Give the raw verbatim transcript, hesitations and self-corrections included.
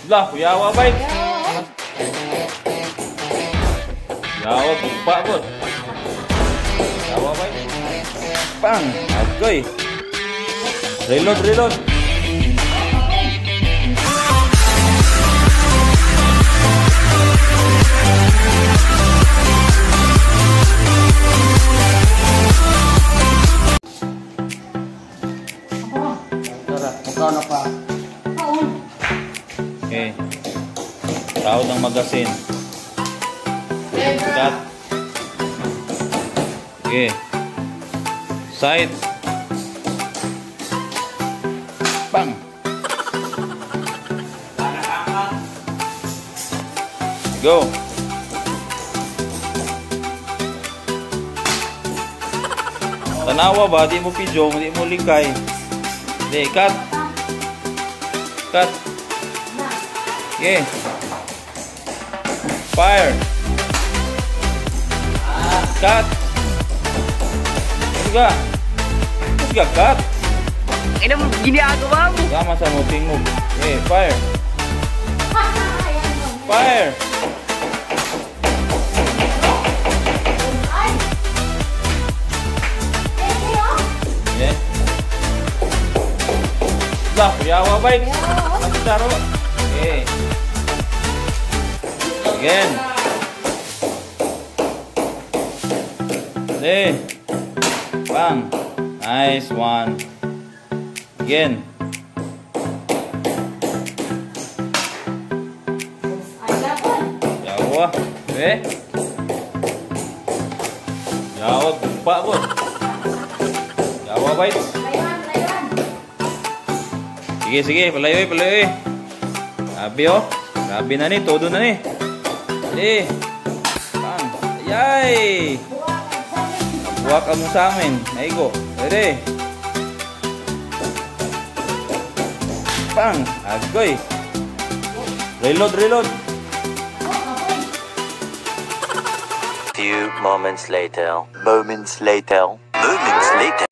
Lah, yawa baik. Yawa buka bot. Yawa baik. Pang, agoy. Reload, reload. Magkano pa? Okay. Tawad ng magasin. Cut. Okay. Side. Bang. Go. Tanawa ba? Di mo pijong, di mo likay. Di, cut. Cut. Okay. Fire. Cut. Juga. Juga cut. Ini gini aku bang. Sama sama tinggung. Okay, fire. Fire. Okay. Lah, yawa baik. Masih taruh. Okay. Again. Hey. Bang. Nice one. Again. Yawa. Eh. Yawa lupa bos. Yawa baik. Sige, sige, palayoy, palayoy. Grabe oh. Grabe na ni, todo na ni. Eh. Bang. Ayay. Buwak ka mo sa amin. Naigo. Pwede. Bang. Agoy. Reload, reload. Few moments later. Moments later. Moments later.